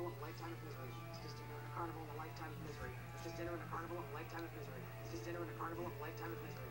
carnival of a lifetime of misery. It's just dinner and a carnival and a lifetime of misery. It's just dinner and a carnival and a lifetime of misery. It's just dinner and a carnival and a lifetime of misery.